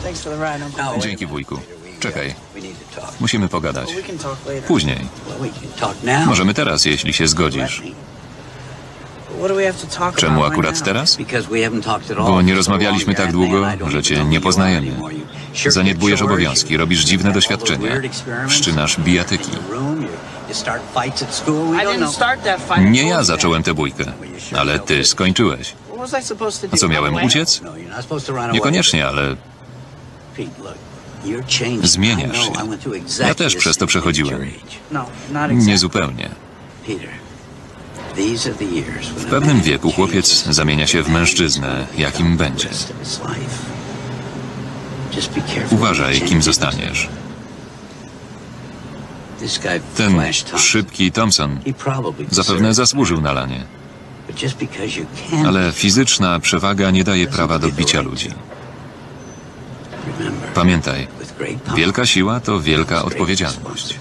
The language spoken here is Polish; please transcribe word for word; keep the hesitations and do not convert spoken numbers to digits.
Dzięki, wujku. Czekaj. Musimy pogadać. Później. Możemy teraz, jeśli się zgodzisz. Czemu akurat teraz? Bo nie rozmawialiśmy tak długo, że cię nie poznajemy. Zaniedbujesz obowiązki, robisz dziwne doświadczenia. Wszczynasz bijatyki. Nie ja zacząłem tę bójkę, ale ty skończyłeś. A co, miałem uciec? Niekoniecznie, ale... Zmieniasz się. Ja też przez to przechodziłem. Niezupełnie. W pewnym wieku chłopiec zamienia się w mężczyznę, jakim będzie. Uważaj, kim zostaniesz. Ten szybki Thompson zapewne zasłużył na lanie. Ale fizyczna przewaga nie daje prawa do bicia ludzi. Pamiętaj, wielka siła to wielka odpowiedzialność.